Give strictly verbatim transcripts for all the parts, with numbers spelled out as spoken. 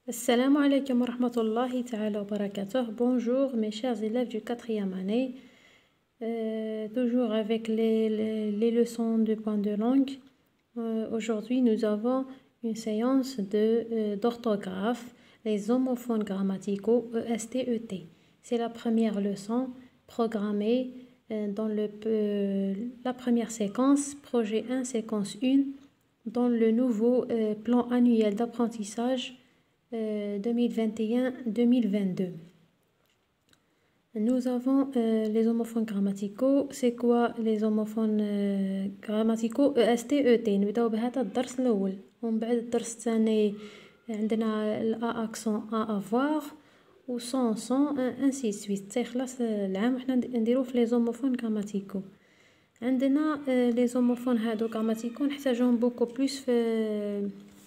Assalamu alaikum wa rahmatullahi ta'ala wa barakatuh. Bonjour mes chers élèves du quatrième année. Euh, toujours avec les, les, les leçons de point de langue. Euh, Aujourd'hui, nous avons une séance de, euh, d'orthographe, les homophones grammaticaux E S T E T. C'est la première leçon programmée euh, dans le, euh, la première séquence, projet un, séquence un, dans le nouveau euh, plan annuel d'apprentissage Euh, deux mille vingt et un deux mille vingt-deux. Nous avons euh, les homophones grammaticaux. C'est quoi les homophones euh, grammaticaux E S T E T؟ نبداو بهذا الدرس الأول ومن بعد الدرس الثاني عندنا الأ أكسون أ أفواغ و سون سون انسي سويت حتى يخلص العام وحنا نديرو في لي زوموفون غراماتيكو. عندنا لي زوموفون هادو غراماتيكو نحتاجوهم بوكو بلوس في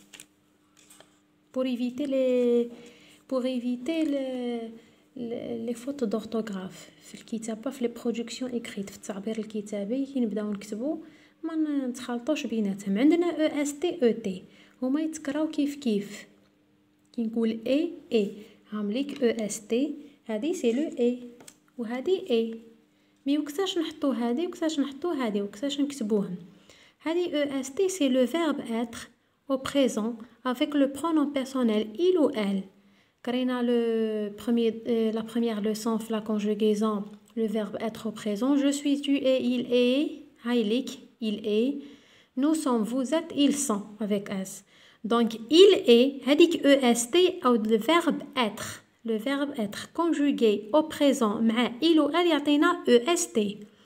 pour éviter les pour éviter les les fautes d'orthographe في الكتابة في les productions écrites في التعبير الكتابي كي نبداو نكتبو ما نتخلطوش بيناتهم. عندنا E S T E T هما يتكراو كيف كيف كي نقول اي اي هامليك E S T هذه سي لو اي وهذه اي مي وكتاش نحطو هذه وكتاش نحطو هذه وكتاش نكتبوهم. هذه E S T c'est le verbe être au présent avec le pronom personnel il ou elle. Karina le premier euh, la première leçon la conjugaison le verbe être au présent je suis tu es il est haylik il est nous sommes vous êtes ils sont avec s. Donc il est hadik est ou le verbe être le verbe être conjugué au présent مع il ou elle يعطينا est.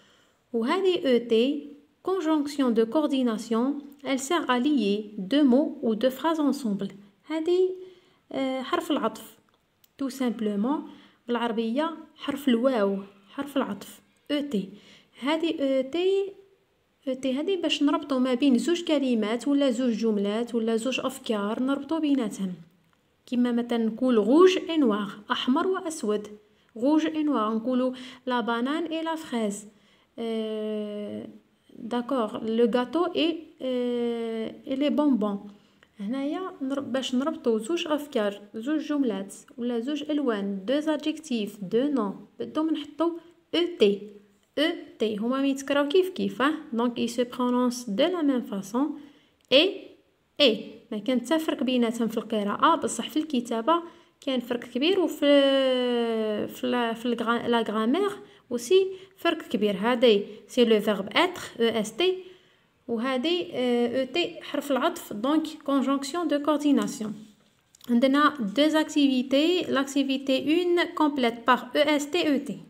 وهذه et conjonction de coordination elle sert à lier deux mots ou deux phrases ensemble. هذه حرف العطف tout simplement بالعربية حرف الواو حرف العطف et. هذه et et هذه باش نربطو ما بين زوج كلمات ولا زوج جملات ولا زوج أفكار نربطو بيناتهم. كما مثلا نقول روج et noir أحمر وأسود روج et noir نقولو la banane et la fraise. euh, D'accord, le gâteau et, euh, et les bonbons. هنايا باش نربطو زوج افكار زوج جملات ولا زوج الوان deux adjectifs deux noms بدهم نحطو et et هما يتكراو كيف كيف donc ils se prononcent de la même façon et et ما كان حتى فرق بيناتهم في القراءة بصح في الكتابة كاين فرق كبير وفي في لا في لا غرامير aussi فرق كبير. هذه c'est le verbe être E S T وهذه E T حرف العطف donc conjonction de coordination. عندنا deux activités. L'activité une complète par E S T E T.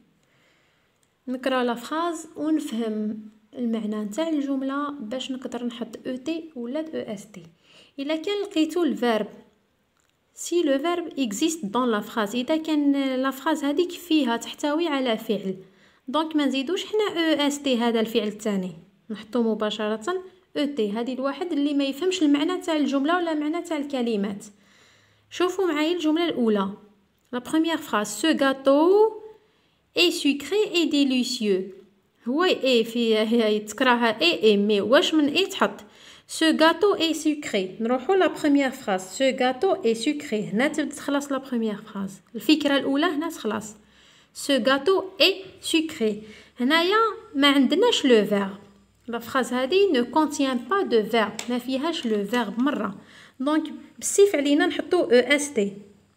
نقرا لا فراز ونفهم المعنى نتاع الجملة باش نقدر نحط E T ولا E S T. إلا كان لقيتو الفيرب si le verbe existe dans la phrase إذا كان لا فراز هذيك فيها تحتوي على فعل دونك ما نزيدوش حنا E S T هذا الفعل الثاني نحطو مباشرة E T. هذه الواحد اللي ما يفهمش المعنى تاع الجملة ولا المعنى تاع الكلمات. شوفوا معايا الجملة الأولى la première phrase ce gâteau est sucré et délicieux. هو اي في تكراها اي اي مي واش من اي تحط ce gâteau est sucré. نروحو la première phrase ce gâteau est sucré هنا تبدا تخلص la première phrase الفكرة الأولى هنا تخلص ce gâteau est sucré. هنايا ما عندناش le verbe la phrase هذه ne contient pas de verbe ما فيهاش le verbe مرة donc بسيف علينا نحطو E S T.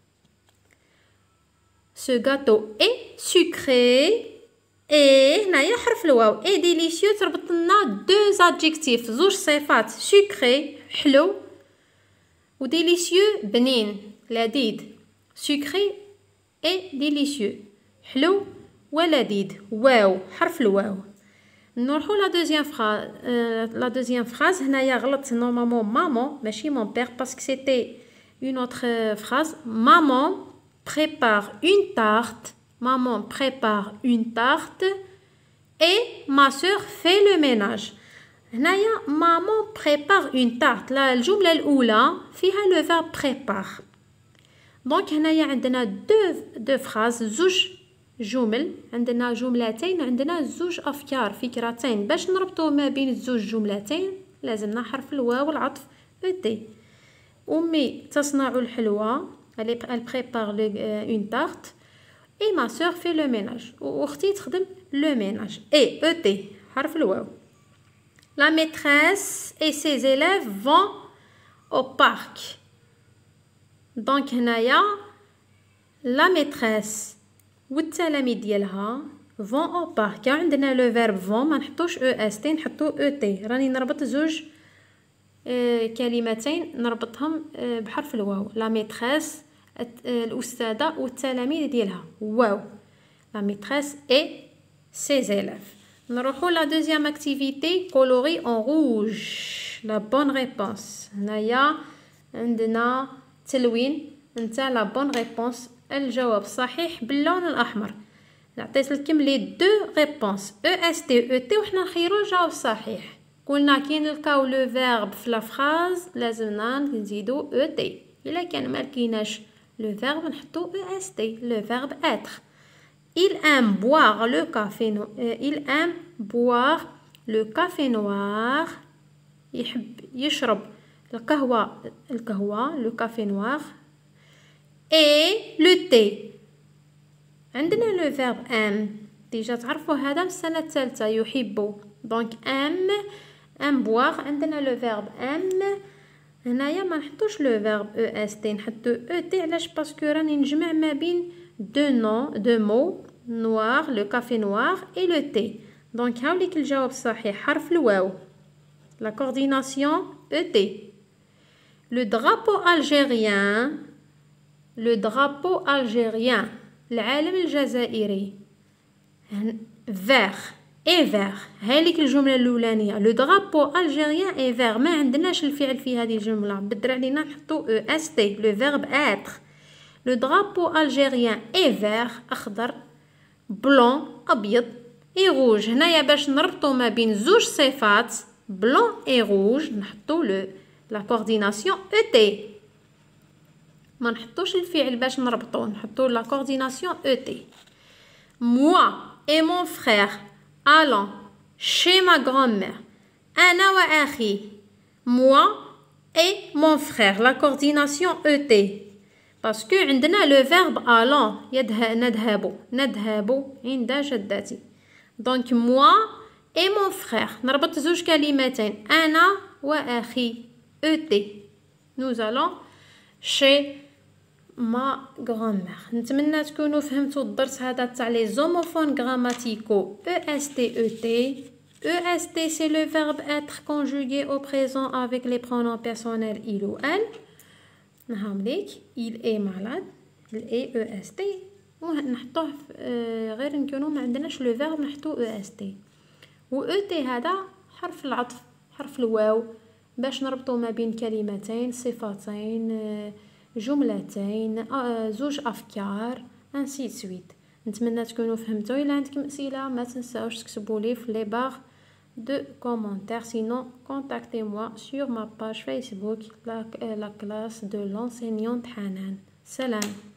ce gâteau est sucré et هنايا حرف الواو et délicieux تربط لنا deux adjectifs زوج صفات sucré حلو و délicieux بنين لذيذ sucré et délicieux حلو ولذيذ واو حرف الواو. نروحو لا دوزيام فراز لا دوزيام فراز هنايا غلط نورمالمون مامون ماشي مون بير باسكو سيتي اون اوتر فراز مامون prépare une tarte maman prépare une tarte et ma sœur fait le ménage. هنايا maman prépare une tarte لا الجملة الأولى فيها le verbe prépare donc هنايا عندنا deux deux phrases زوج جمل عندنا جملتين عندنا زوج أفكار فكرتين باش نربطو ما بين الزوج جملتين لازمنا حرف الواو والعطف E T. أمي تصنع الحلوى elle, est, elle prépare le, euh, une tarte et ma soeur fait le ménage واختي تخدم le ménage. et et حرف الواو. La maîtresse et ses élèves vont au parc. donc هنايا la maîtresse والتلاميذ ديالها vont au parc. عندنا لو فيرب vont ما نحطوش او اس تي نحطو او تي. راني نربط زوج آه كلمتين نربطهم آه بحرف الواو. لا ميتريس آه الاستاذه والتلاميذ ديالها واو. لا ميتريس اي سي زيليف. نروحو لا دوزيام اكتيفيتي كولوري اون روج. لا بون ريبونس. هنايا عندنا تلوين نتاع لا بون ريبونس الجواب الصحيح باللون الاحمر. عطيت لكم لي دو ريبونس او اس تي او تي وحنا نخيروا الجواب الصحيح. قلنا كي نلقاو لو فيرب في لا فراز لازمنا نزيدو او تي. الا كان ما لقيناش لو فيرب نحطو او اس تي. لو فيرب être. il aime boire le café no... il aime boire le café noir. يحب يشرب القهوه القهوه لو كافي نوار. et le thé. عندنا لو فيرب ام ديجا تعرفوا هذا من السنه الثالثه يحب. دونك ام ام بواغ. عندنا لو فيرب ام هنايا ما نحطوش لو فيرب او اس تي نحطو او تي. علاش؟ باسكو راني نجمع ما بين دو نو دو مو نوار لو كافي نوار اي لو تي. دونك هاوليك الجواب الصحيح حرف الواو. لا كورديناسيون او تي. لو درابو الجيريان. لو درابو الجيريان العالم الجزائري. فيغ اي فيغ. هذيك الجمله الاولانيه لو درابو الجيريان اي فيغ. ما عندناش الفعل في هذه الجمله بدر علينا نحطو او اس تي. لو فيرب être. لو درابو الجيريان اي فيغ اخضر بلون ابيض اي روج. هنايا باش نربطو ما بين زوج صفات بلون اي روج نحطو لو لا كورديناسيون او تي. ما نحطوش الفعل باش نربطو نحطو لا كورديناسيون او تي. moi et mon frère allons chez ma grand-mère. انا واخي. moi et mon frère la coordination او تي. باسكو عندنا لو فيرب allons يذهب نذهب نذهب عند جدتي. دونك moi et mon frère نربط زوج كلمتين انا واخي او تي. nous allons chez ما grand-mère. نتمنى تكونوا فهمتوا الدرس هذا تاع لي زوموفون غراماتيكو او اس تي او تي. او اس تي c'est le verbe être conjugué au présent avec les pronoms personnels il ou elle. نهامليك il est malade il est او اس تي ونحطوه غير نكونوا ما عندناش لو فيرب نحطو او اس تي. و او تي هذا حرف العطف حرف الواو باش نربطو ما بين كلمتين صفتين جملتين زوج افكار انسي سويت. نتمنى تكونوا فهمتوا. الا عندكم اسئله ما تنساوش تكتبوا لي في لي بار دو كومونتير. سينو contactez-moi sur ma page Facebook la, la classe de l'enseignante Hanan. سلام.